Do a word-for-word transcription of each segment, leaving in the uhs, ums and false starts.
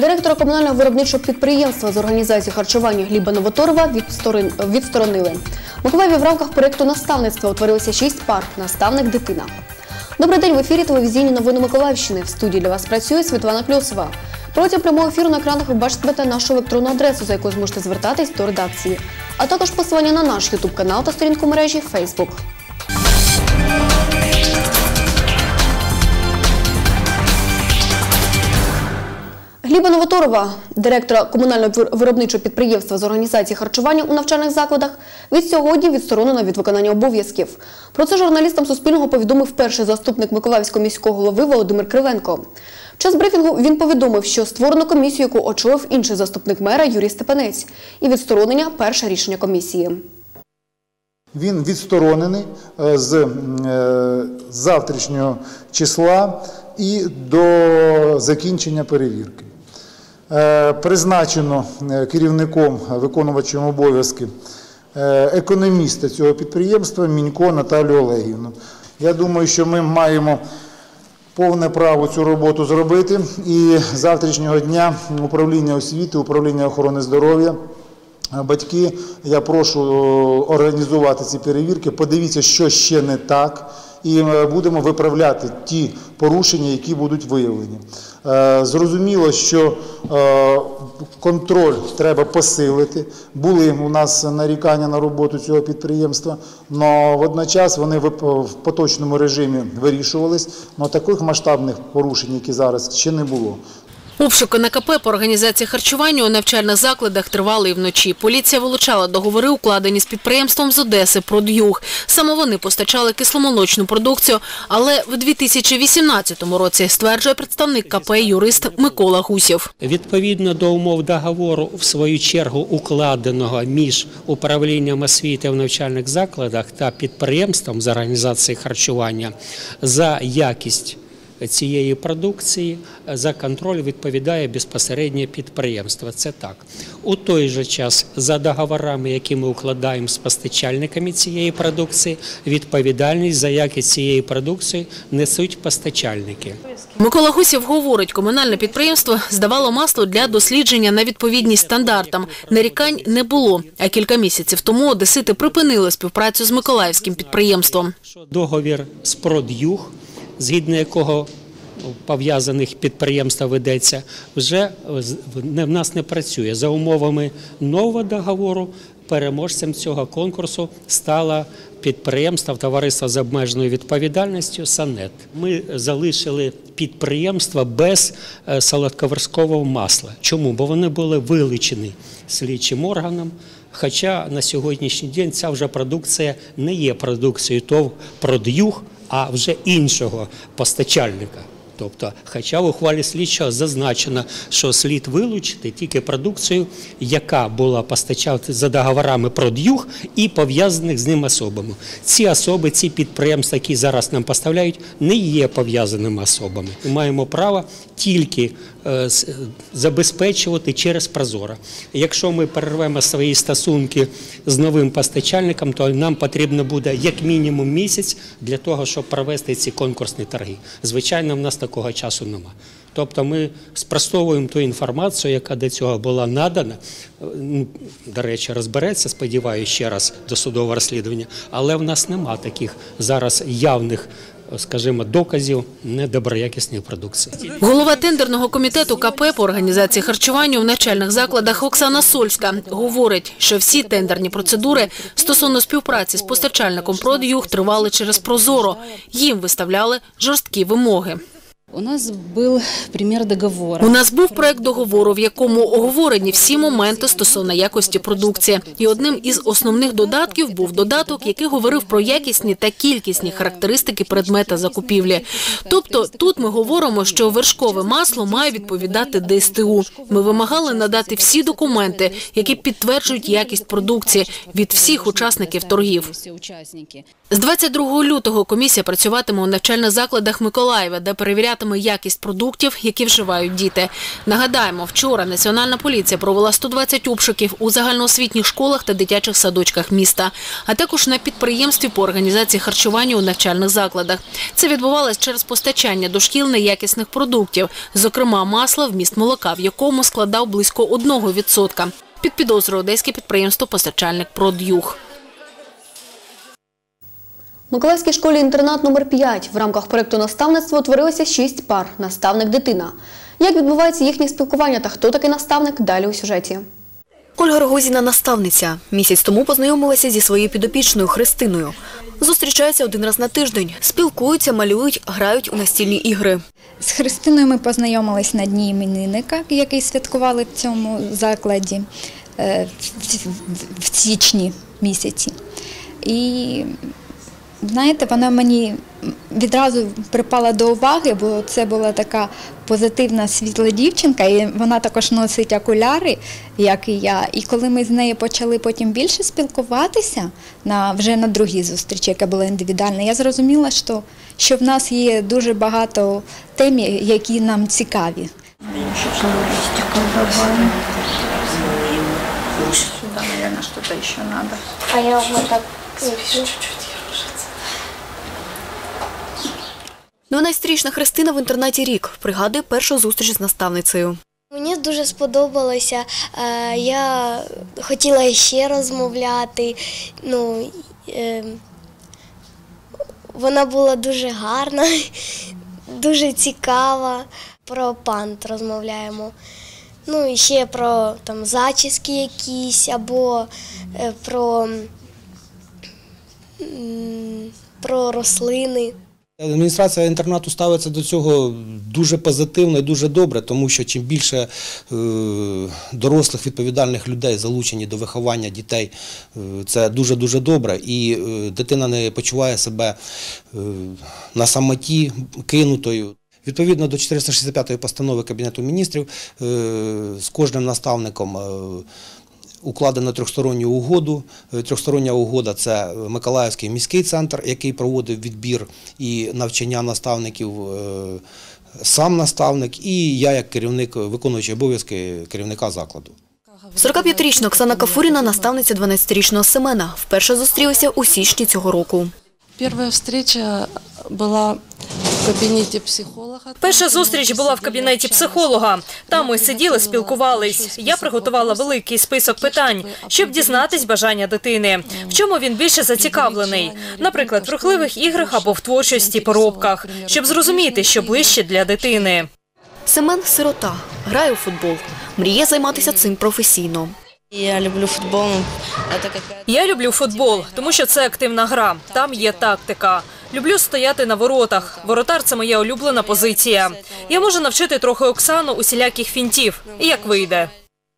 Директора комунального виробничого підприємства з організації харчування Гліба Новоторова відсторонили. В Миколаєві в рамках проєкту наставництва утворилися шість пар «Наставник дитина». Добрий день, в ефірі телевізійні новини Миколаївщини. В студії для вас працює Світлана Кльосова. Протягом прямого ефіру на екранах ви бачите нашу електронну адресу, за якою зможете звертатись до редакції. А також посилання на наш ютуб-канал та сторінку мережі Фейсбук. Гліба Новоторова, директора комунального виробничого підприємства з організації харчування у навчальних закладах, від сьогодні відсторонено від виконання обов'язків. Про це журналістам Суспільного повідомив перший заступник Миколаївського міського голови Володимир Кривенко. В час брифінгу він повідомив, що створено комісію, яку очолив інший заступник мера Юрій Степанець. І відсторонення – перше рішення комісії. Він відсторонений з завтрашнього числа і до закінчення перевірки. Призначено керівником, виконувачем обов'язки економіста цього підприємства Мінько Наталію Олегівну. Я думаю, що ми маємо повне право цю роботу зробити. І з завтрашнього дня управління освіти, управління охорони здоров'я, батьки, я прошу організувати ці перевірки, подивіться, що ще не так, і будемо виправляти ті порушення, які будуть виявлені. Зрозуміло, що контроль треба посилити. Були у нас нарікання на роботу цього підприємства, але водночас вони в поточному режимі вирішувались, але таких масштабних порушень, які зараз, ще не було. Обшуки на КП по організації харчування у навчальних закладах тривали і вночі. Поліція вилучала договори, укладені з підприємством з Одеси «Прод'юг». Саме вони постачали кисломолочну продукцію, але в дві тисячі вісімнадцятому році, стверджує представник КП юрист Микола Гусєв. Відповідно до умов договору, в свою чергу укладеного між управлінням освіти в навчальних закладах та підприємством з організації харчування, за якість цієї продукції, за контроль відповідає безпосередньо підприємство. Це так. У той же час за договорами, які ми укладаємо з постачальниками цієї продукції, відповідальність за якість цієї продукції несуть постачальники. Микола Гусєв говорить, комунальне підприємство здавало масло для дослідження на відповідність стандартам. Нарікань не було, а кілька місяців тому одесити припинили співпрацю з миколаївським підприємством. Договір з «Прод'юг», згідно якого пов'язаних підприємств ведеться, вже в нас не працює. За умовами нового договору переможцем цього конкурсу стало підприємство товариство з обмеженою відповідальністю «Санет». Ми залишили підприємство без солодковершкового масла. Чому? Бо вони були вилучені слідчим органом. Хоча на сьогоднішній день ця вже продукція не є продукцією ТОВ «Прод'юг», а вже іншого постачальника. Тобто, хоча в ухвалі слідчого зазначено, що слід вилучити тільки продукцію, яка була постачана за договорами «Прод'юг» і пов'язаних з ним особами. Ці особи, ці підприємства, які зараз нам поставляють, не є пов'язаними особами. Ми маємо право тільки е, забезпечувати через «Прозоро». Якщо ми перервемо свої стосунки з новим постачальником, то нам потрібно буде як мінімум місяць для того, щоб провести ці конкурсні торги. Звичайно, в нас такого часу нема. Тобто ми спростовуємо ту інформацію, яка до цього була надана. До речі, розбереться, сподіваюся, ще раз до судового розслідування. Але в нас нема таких зараз явних, скажімо, доказів недоброякісної продукції. Голова тендерного комітету КП по організації харчування у навчальних закладах Оксана Сольська говорить, що всі тендерні процедури стосовно співпраці з постачальником «Прод'юг» тривали через «Прозоро». Їм виставляли жорсткі вимоги. У нас був примір договору. У нас був проект договору, в якому оговорені всі моменти стосовно якості продукції. І одним із основних додатків був додаток, який говорив про якісні та кількісні характеристики предмета закупівлі. Тобто тут ми говоримо, що вершкове масло має відповідати Д С Т У. Ми вимагали надати всі документи, які підтверджують якість продукції від всіх учасників торгів. З двадцять другого лютого комісія працюватиме у навчальних закладах Миколаєва, де перевірятиме якість продуктів, які вживають діти. Нагадаємо, вчора Національна поліція провела сто двадцять обшуків у загальноосвітніх школах та дитячих садочках міста, а також на підприємстві по організації харчування у навчальних закладах. Це відбувалось через постачання до шкіл неякісних продуктів, зокрема масла, вміст молока, в якому складав близько одного відсотка. Під підозрою одеське підприємство-постачальник «Прод'юг». В Миколаївській школі-інтернат номер п'ять в рамках проєкту наставництва утворилося шість пар «Наставник-дитина». Як відбувається їхнє спілкування та хто такий наставник – далі у сюжеті. Ольга Рогозіна – наставниця. Місяць тому познайомилася зі своєю підопічною Христиною. Зустрічаються один раз на тиждень. Спілкуються, малюють, грають у настільні ігри. З Христиною ми познайомились на дні іменинника, який святкували в цьому закладі в січні місяці. І знаєте, вона мені відразу припала до уваги, бо це була така позитивна, світла дівчинка, і вона також носить окуляри, як і я. І коли ми з нею почали потім більше спілкуватися, на, вже на другій зустрічі, яка була індивідуальна, я зрозуміла, що, що в нас є дуже багато тем, які нам цікаві. Сюда, наверное, что-то еще надо. А я вот так... дванадцятирічна Христина в інтернаті рік. Пригадує першу зустріч з наставницею. Мені дуже сподобалося. Я хотіла ще розмовляти. Ну, вона була дуже гарна, дуже цікава. Про пант розмовляємо. Ну, і ще про там зачіски якісь, або про, про рослини. Адміністрація інтернату ставиться до цього дуже позитивно і дуже добре, тому що чим більше е, дорослих відповідальних людей залучені до виховання дітей, е, це дуже-дуже добре. І е, дитина не почуває себе е, на самоті, кинутою. Відповідно до чотириста шістдесят п'ятої постанови Кабінету міністрів е, з кожним наставником е, укладено трьохсторонню угоду. Трьохстороння угода – це Миколаївський міський центр, який проводив відбір і навчання наставників, сам наставник, і я як керівник, виконуючий обов'язки керівника закладу. сорокап'ятирічна Оксана Кафуріна – наставниця дванадцятирічного Семена. Вперше зустрілися у січні цього року. Перша зустріч була в кабінеті психолога. Перша зустріч була в кабінеті психолога. Там ми сиділи, спілкувались. Я приготувала великий список питань, щоб дізнатись бажання дитини. В чому він більше зацікавлений? Наприклад, в рухливих іграх або в творчості, поробках. Щоб зрозуміти, що ближче для дитини. Семен – сирота. Грає у футбол. Мріє займатися цим професійно. Я люблю футбол. Я люблю футбол, тому що це активна гра. Там є тактика. Люблю стояти на воротах. Воротар – це моя улюблена позиція. Я можу навчити трохи Оксану усіляких фінтів. І як вийде.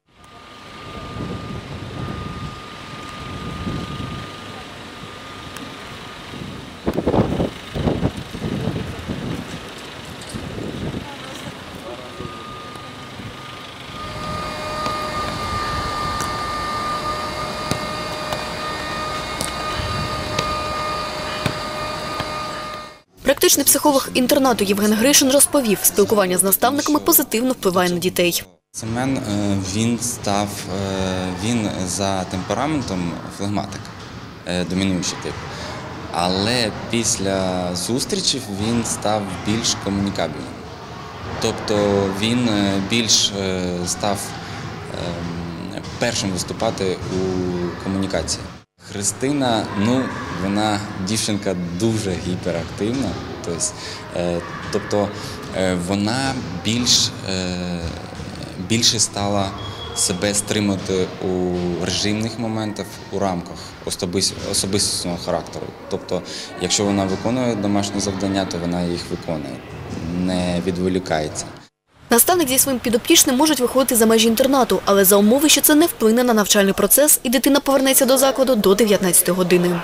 Практичний психолог інтернату Євген Гришин розповів, спілкування з наставниками позитивно впливає на дітей. Семен, він став, він за темпераментом флегматик, домінуючий тип. Але після зустрічі він став більш комунікабельним. Тобто він більш став першим виступати у комунікації. Христина, ну, вона дівчинка дуже гіперактивна, тобто, е, тобто е, вона більш, е, більше стала себе стримати у режимних моментах, у рамках особис, особистісного характеру. Тобто, якщо вона виконує домашні завдання, то вона їх виконує, не відволікається. Наставник зі своїм підопічним можуть виходити за межі інтернату, але за умови, що це не вплине на навчальний процес і дитина повернеться до закладу до дев'ятнадцятої години.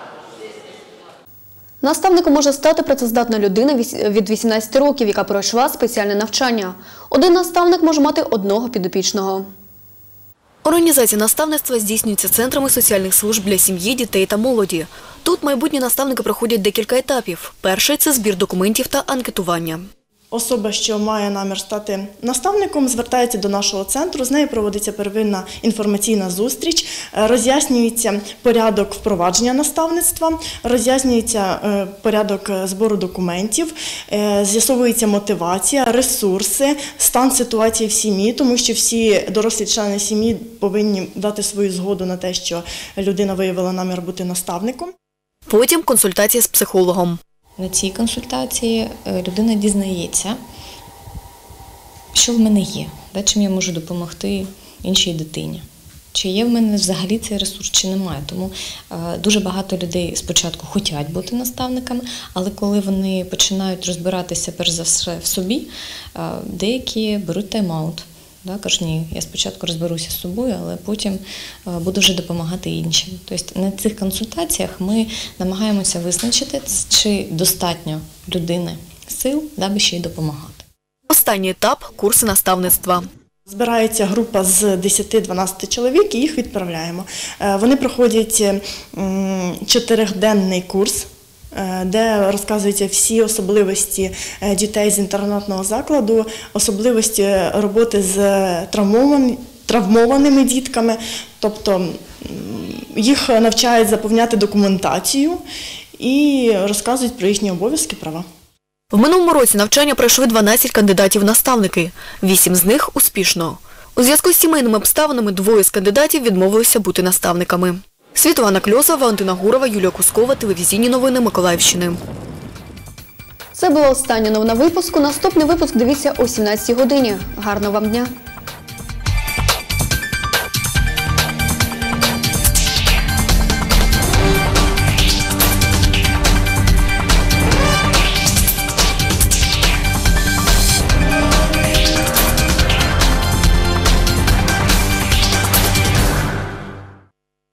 Наставником може стати працездатна людина від вісімнадцяти років, яка пройшла спеціальне навчання. Один наставник може мати одного підопічного. Організація наставництва здійснюється центрами соціальних служб для сім'ї, дітей та молоді. Тут майбутні наставники проходять декілька етапів. Перший – це збір документів та анкетування. Особа, що має намір стати наставником, звертається до нашого центру, з нею проводиться первинна інформаційна зустріч, роз'яснюється порядок впровадження наставництва, роз'яснюється порядок збору документів, з'ясовується мотивація, ресурси, стан ситуації в сім'ї, тому що всі дорослі члени сім'ї повинні дати свою згоду на те, що людина виявила намір бути наставником. Потім консультація з психологом. На цій консультації людина дізнається, що в мене є, чим я можу допомогти іншій дитині. Чи є в мене взагалі цей ресурс, чи немає. Тому дуже багато людей спочатку хочуть бути наставниками, але коли вони починають розбиратися перш за все в собі, деякі беруть тайм-аут. Кажуть, ні, я спочатку розберуся з собою, але потім буду вже допомагати іншим. Тобто на цих консультаціях ми намагаємося визначити, чи достатньо людини сил, аби ще й допомагати. Останній етап – курси наставництва. Збирається група з десяти-дванадцяти чоловік і їх відправляємо. Вони проходять чотириденний курс, де розказуються всі особливості дітей з інтернатного закладу, особливості роботи з травмованими дітками, тобто їх навчають заповняти документацію і розказують про їхні обов'язки, права. В минулому році навчання пройшли дванадцять кандидатів в наставники, вісім з них успішно. У зв'язку з сімейними обставинами двоє з кандидатів відмовилися бути наставниками. Світлана Кльосова, Валентина Гурова, Юлія Кускова, телевізійні новини Миколаївщини. Це була остання новина випуску. Наступний випуск дивіться о сімнадцятій годині. Гарного вам дня!